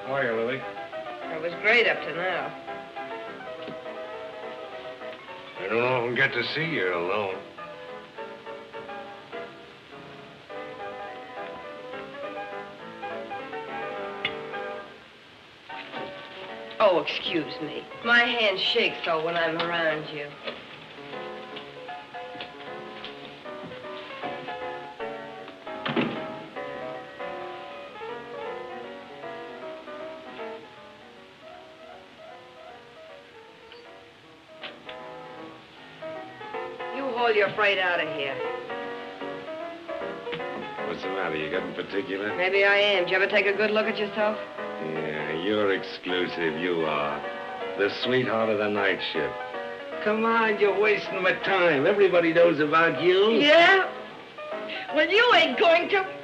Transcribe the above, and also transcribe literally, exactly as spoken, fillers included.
How are you, Lily? It was great up to now. I don't often get to see you alone. Oh, excuse me. My hand shakes so when I'm around you. You haul your freight out of here. What's the matter? You getting particular? Maybe I am. Did you ever take a good look at yourself? Yeah, you're exclusive, you are. The sweetheart of the night shift. Come on, you're wasting my time. Everybody knows about you. Yeah? Well, you ain't going to...